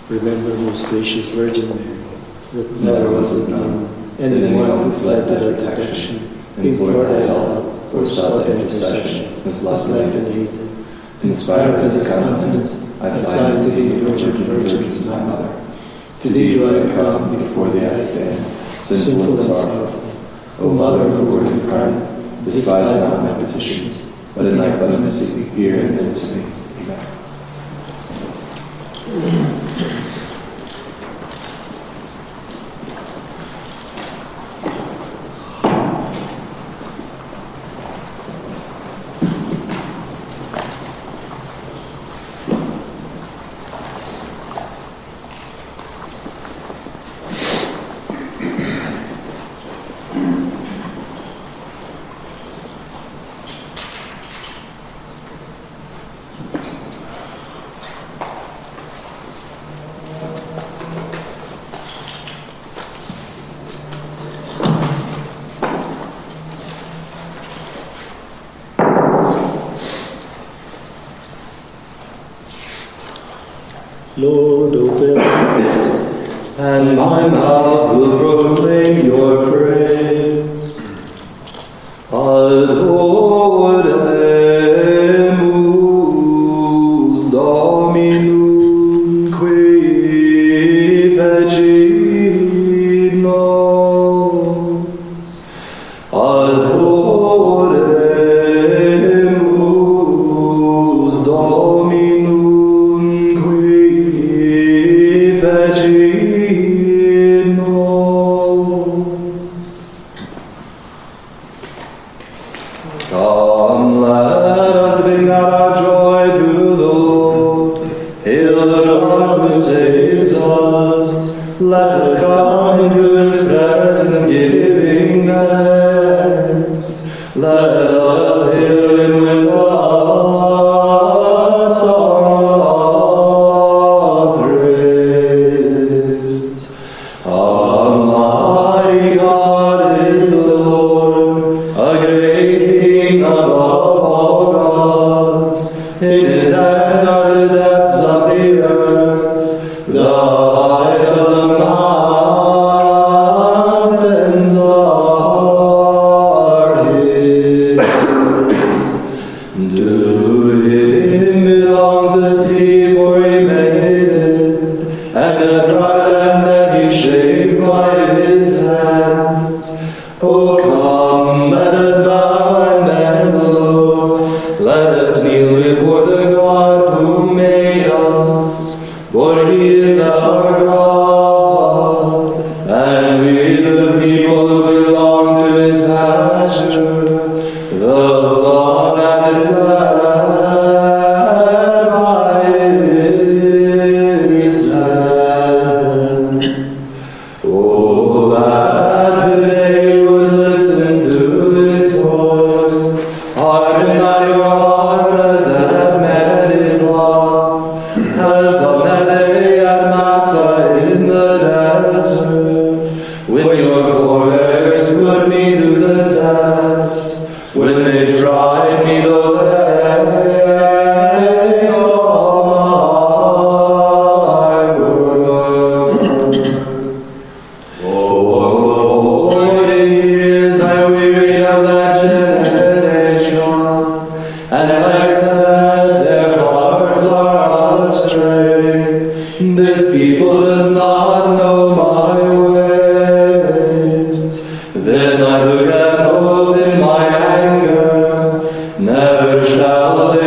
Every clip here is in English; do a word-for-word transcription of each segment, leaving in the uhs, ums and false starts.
Remember, most gracious Virgin Mary, that never was it known anyone who fled to thy protection, implored thy help, or sought thy intercession, was left unaided. Inspired by this confidence, I fly to thee, Virgin Virgins, my Mother. To thee do I come, before thee I stand, sinful and sorrowful. O Mother of the Word incarnate, despise not my petitions, but in thy clemency hear and answer me. Amen. Lord, open my lips, and my mouth will proclaim your praise. Adoremus Dominum qui fecit nos. Adoremus Dominum Come, let us bring our joy to the Lord. Hail the Lord who saves us. Let us come into his presence, giving thanks. Let us hail him with a song of praise. Almighty God is the Lord, a great King above all gods. In his hands are the depths of the earth, the height of the mountains are his. To him belongs the sea, for he made it, and the dry land that he shaped by his hands. Oh, come, let us bow and bend low. Let us kneel before the God who made us, for he is our God, and we the people who belong to his pasture, the flock that is led by his hand. Oh, that today you would listen to his voice, harden not your hearts as at Meribah, as on that day at Massah in the desert, when your forebears put me to the test, when they tried me though they saw my work. For forty years I wearied of that generation, and I said, their hearts are astray. This people does not know my ways. Then I took an oath in my anger, never shall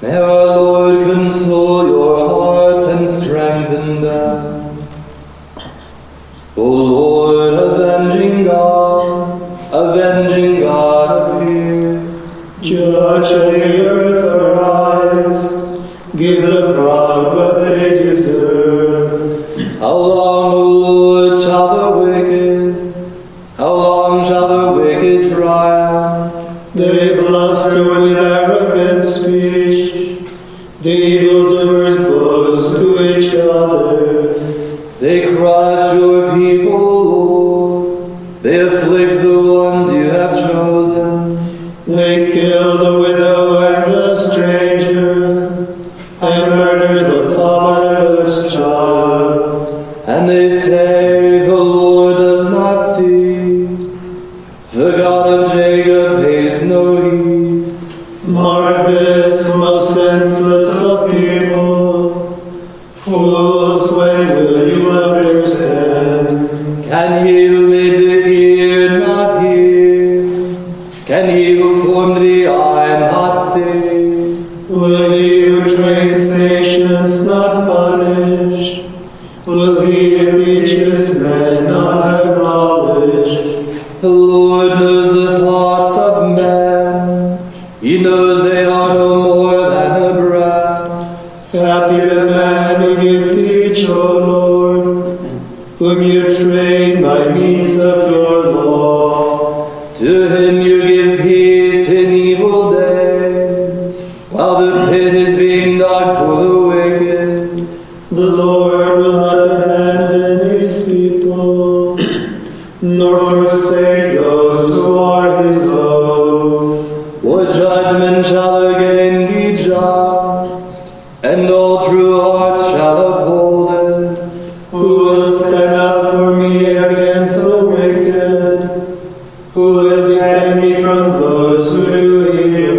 May our Lord console your hearts and strengthen them. O Lord, avenging God, avenging God, appear. Judge of the earth, arise. Give the proud what they deserve. How long, O Lord, shall the wicked, how long shall the wicked triumph? They bluster with arrogant speech. The evildoers boast to each other. They crush your people, Lord. They afflict the ones you have chosen. They kill the widow and the stranger, and murder the fatherless child. And they say, the Lord does not see. The God of Jacob pays no heed. Mark this, most senseless of people. Fools, when will you understand? Can he who made the ear not hear? Can he who formed the eye not see? Will he who trains nations not punish? Will he who teaches men not have knowledge? The Lord knows the thoughts of men. He knows they are no more than a breath. Happy the man whom you teach, O Lord, whom you train by means of your law. To him you give peace in evil days, while the pit is being dug for the wicked. The Lord will not abandon his people, nor forsake those who are his own. For judgment shall again be just, and all true hearts shall uphold it. Who will stand up for me against the wicked? Who will defend me from those who do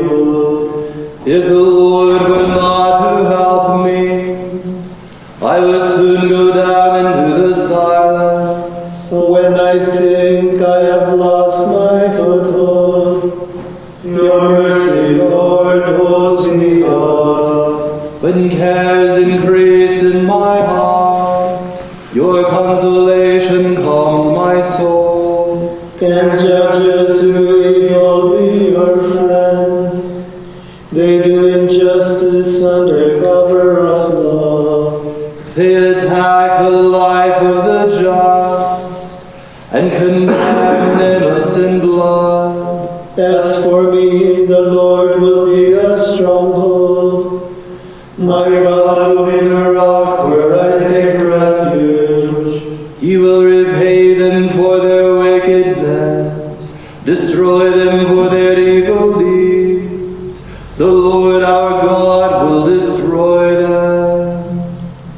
evil? If the Lord were not to help me, I would soon go down into the silence. When I think I have lost my foothold, your mercy, Lord, holds me up. When cares increase in my heart, your consolation calms my soul. Can judges who do evil be your friends? They do injustice under cover of law. They attack the life of the just and condemn innocent blood. As for me, the Lord will be a stronghold. My God will be the rock where I take refuge. He will repay them for their wickedness, destroy them for their evil deeds. The Lord our God will destroy them.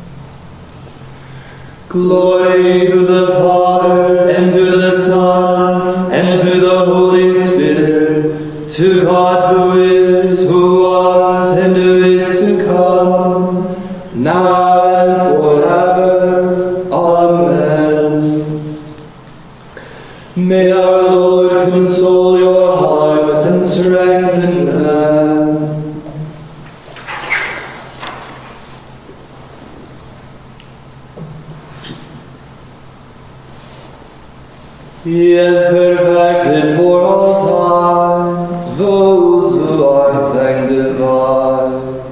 Glory to the Father, and to the Son, and to the Holy Spirit, to God who is, who was, and who is to come, now and forever. Amen. May our Lord console your hearts and strengthen them. He has perfected for all time those who are sanctified.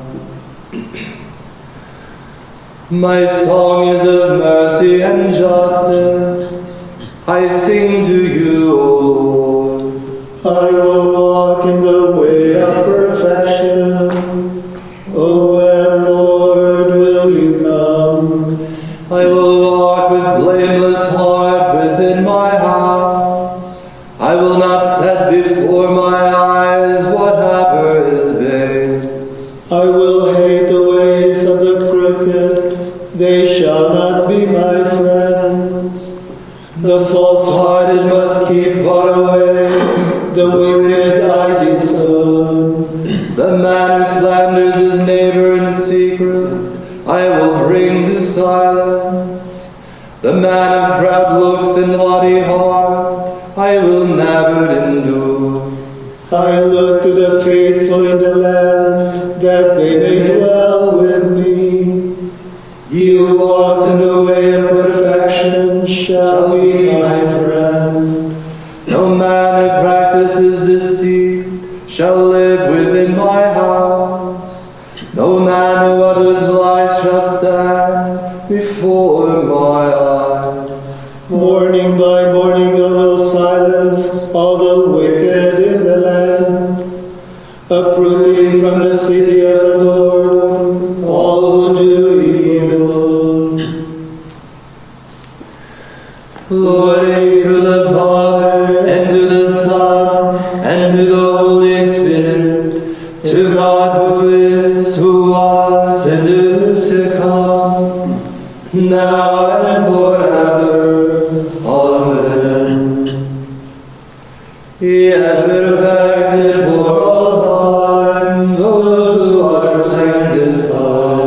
My song is of mercy and justice. I sing to you, O Lord. I will walk in the way of perfection. O when, Lord, will you come? I will walk with blameless heart within my house. I will not set before my eyes whatever is base. I will hate the ways of the crooked. They shall not be my friends. The false-hearted must keep far away. The wicked I disown. The man who slanders his neighbor in secret, I will bring to silence. The man of proud looks and haughty heart, I will never endure. I look to the faithful in the land, that they thy morning will silence all the wicked in the land, uprooting from the city of the Lord all who do evil. Glory to the Father, and to the Son, and to the Holy Spirit, to God who is, who was, and who is to come, now and forever. Amen. He has perfected for all time those who are sanctified.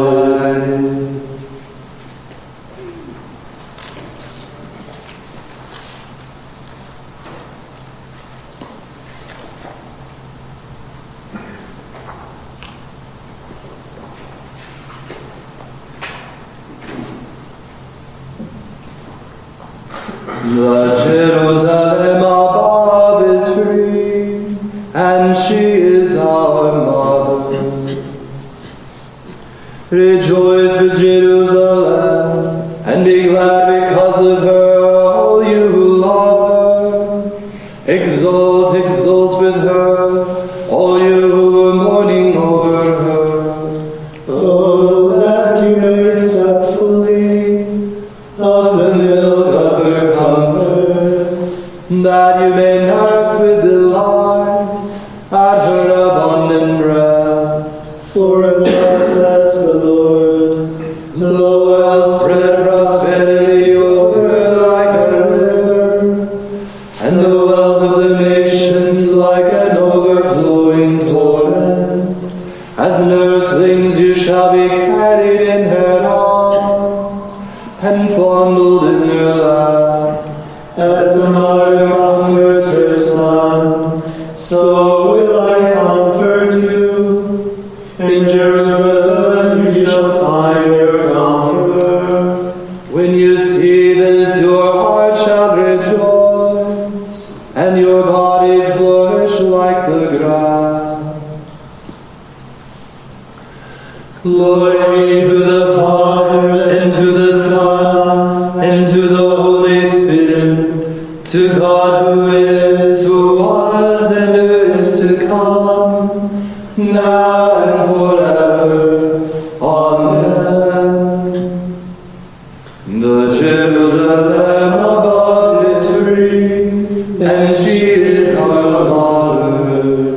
The Jerusalem above is free, and she is our mother. Rejoice with Jerusalem, and be glad because of her, all you who love her. Exult, exult with her, all you who are mourning over her. Oh, that you may sup fully of the milk of her comfort, that you may nurse with delight at her abundant breast. for thus says the Lord, Lo, I'll spread prosperity over her like a river, and the wealth of the nations like an overflowing torrent. As nurslings you shall be carried in her arms, and fondled in her lap. as a mother comforts her son, so will I comfort you. In Jerusalem you shall find your comforter. When you see this, your heart shall rejoice, and your bodies flourish like the grass. Glory to the Father, and to the Son, and to the Holy Spirit, to God who is, who was, and who is to come, now and forever. Amen. The Jerusalem above is free, and she is our mother.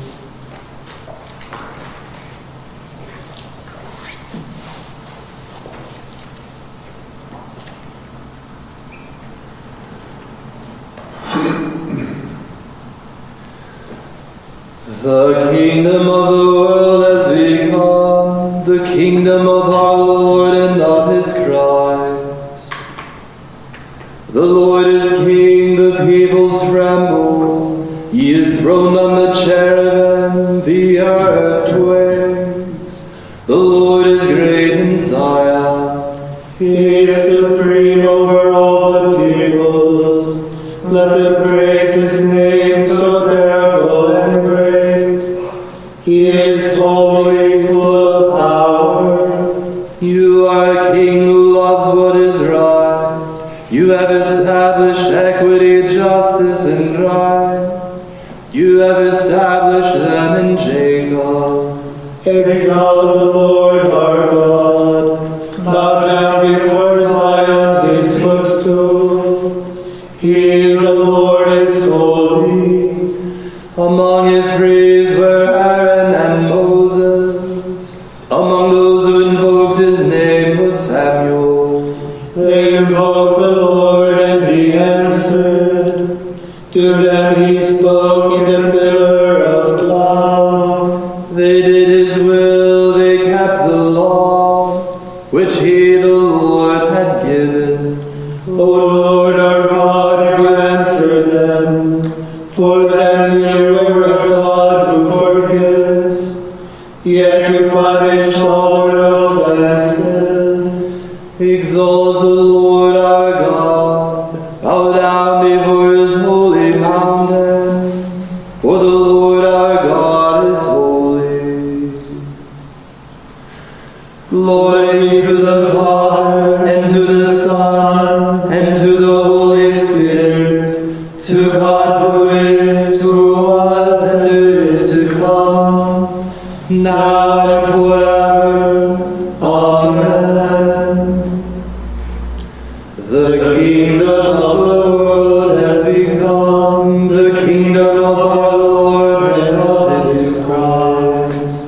The kingdom of the world has become the kingdom of our Lord and of his Christ. The Lord is king, the peoples tremble. He is throned on the cherubim, the earth quakes. The Lord is great in Zion. He is supreme over all the peoples. Let them praise his name, so terrible and great. He is holy, full of power. You are a king who loves what is right. You have established equity, justice, and right. You have established them in Jacob. Exalt the Lord our God. Bow down before Zion, his footstool. He, the Lord, is holy. Among his priests were Aaron and Moses. Among those who invoked his name was Samuel. They invoked the Lord, and he answered. To them he spoke in the pillar of cloud. They did his will, they kept the law, which he, the Lord, had given. O Lord our God, you answered them. For them you are a God who forgives. Yet you punish all their offenses. Exalt the Lord our God, bow down before his holy mountain, for the Lord our God is holy. Glory to the Father, and to the Son, and to the Holy Spirit, to God who is, who was, and who is to come, now and forever. Amen. The kingdom of the world has become the kingdom of our Lord and of his Christ.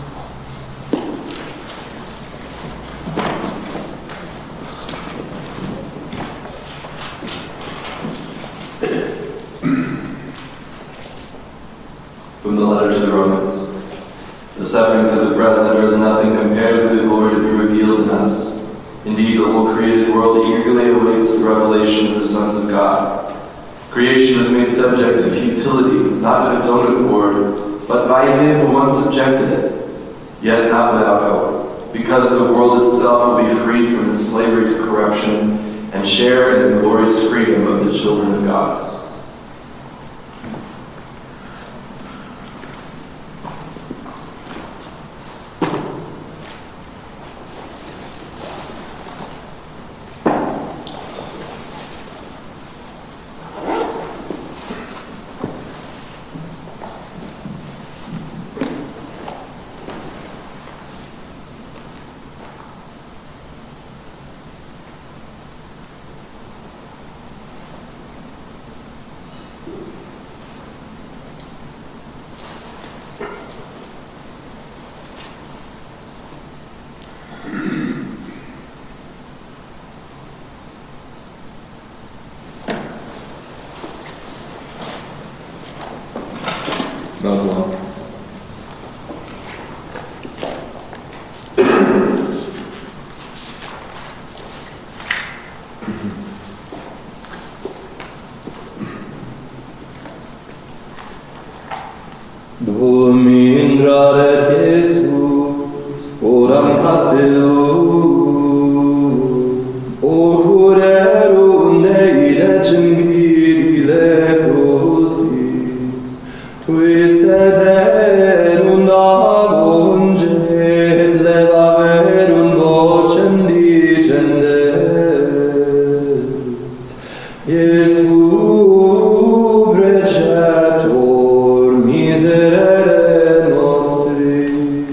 From the letter to the Romans. The sufferings of the present are as nothing compared with the glory to be revealed in us. Indeed, the whole created world eagerly awaits the revelation of the sons of God. Creation was made subject to futility, not of its own accord, but by him who once subjected it, yet not without hope, because the world itself will be freed from its slavery to corruption and share in the glorious freedom of the children of God. Not one. Dominare Jesus, oram castellum, o curerum Dei decem viri leprosi, quis et erunt agongent, levaverunt vocem dicentes, Iesu preceptor miserere nostri.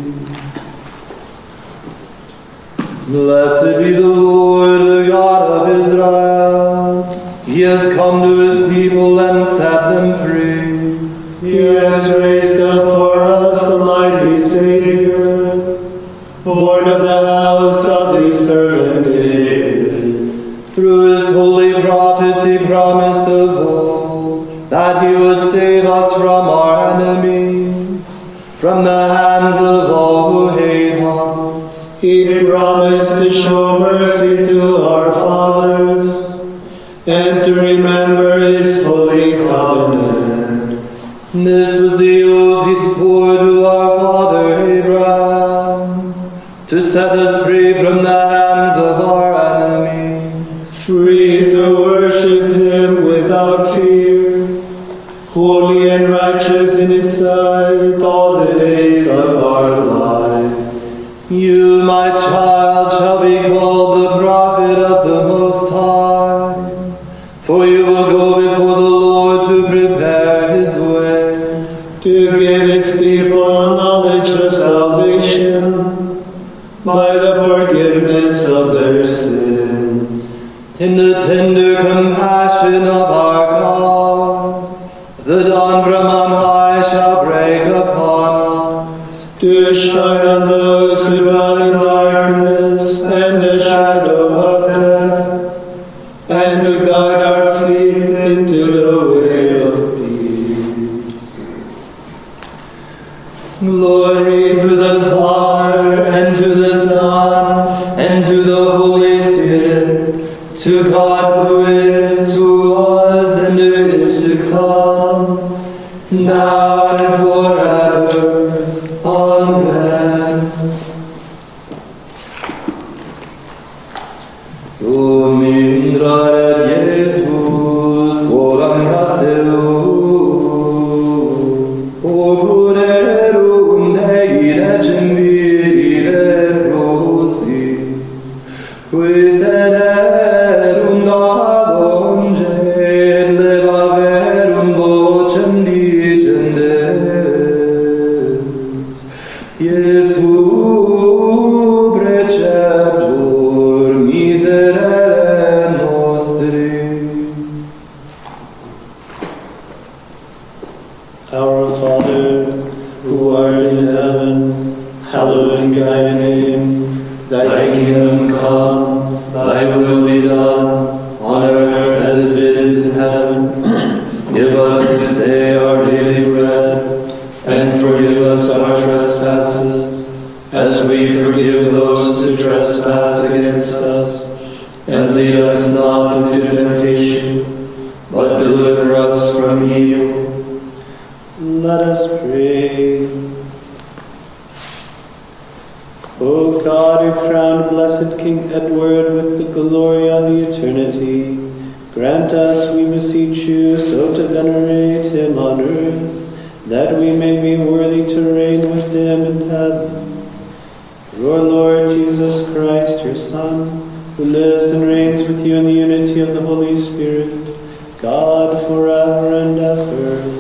Blessed be the Lord, the God of Israel. He has come to his people and set them free. He has raised up for us a mighty Savior, born of the house of his servant David. Through his holy prophets he promised of old that he would save us from our enemies, from the hands of all who hate us. He promised to show mercy to our fathers and to remember his holy covenant. This was the oath he swore to our father Abraham, to set us free from the hands of our enemies, free to worship him without fear, holy and righteous in his sight all the days of our life. You, my child, shall be called the prophet of the Most High, for you will go before the Lord to prepare his way, to give his people knowledge of salvation by the forgiveness of their sins. in the tender compassion of our God. The dawn from on high shall break upon us, to shine on those who dwell in darkness and the shadow of death, and to guide our feet into the way of peace. Glory to the Father, and to the Son, and to the Holy Spirit, to God who is, who was, and who is to come, now and forever. Amen. Dominare Jesus, oram castellum, o curerum Dei decem viri leprosi, quis et erunt agongent, levaverunt Our Father, who art in heaven, hallowed be thy name. Thy kingdom come, thy will be done, on earth as it is in heaven. Give us this day our daily bread, and forgive us our trespasses, as we forgive those who trespass against us. And lead us not into temptation, but deliver us from evil. Let us pray. O God, who crowned blessed King Edward with the glory of eternity, grant us, we beseech you, so to venerate him on earth, that we may be worthy to reign with him in heaven. Through our Lord Jesus Christ, your Son, who lives and reigns with you in the unity of the Holy Spirit, God, forever and ever.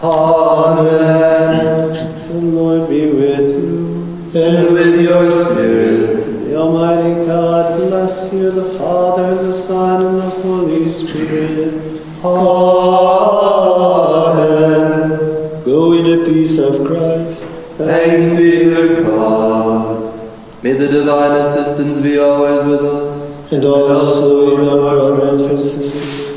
Amen. The Lord be with you. And with your spirit. The Almighty God bless you, the Father, and the Son, and the Holy Spirit. Amen. Go in the peace of Christ. Thanks be to God. May the divine assistance be always with us. And also in our brothers and sisters.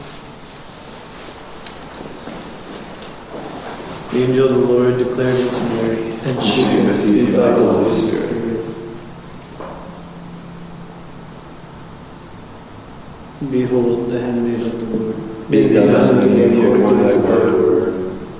The angel of the Lord declared it to Mary, and she conceived by the Holy Spirit. Behold, the handmaid of the Lord. Be done unto me according to thy word.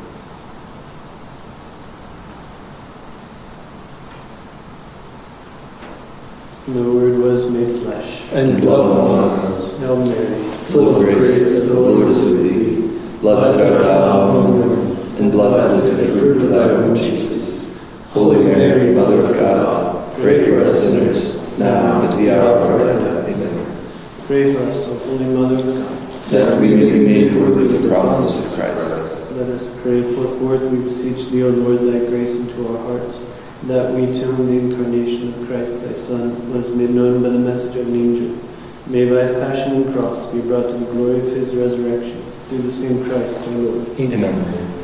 The Word was made flesh, and dwelt among us. Hail Mary, Full of grace, the Lord is with thee. Blessed art thou among women, and blessed is the fruit of thy womb, Jesus. Holy Mary, Mother of God, pray for us sinners, now and at the hour of our death. Amen. pray for us, O Holy Mother of God, that we may be made worthy of the promises of Christ. Let us pray. Pour forth, we beseech thee, O Lord, thy grace into our hearts, that we too, in the incarnation of Christ thy Son, was made known by the message of an angel, may by his passion and cross be brought to the glory of his resurrection, through the same Christ our Lord. Amen.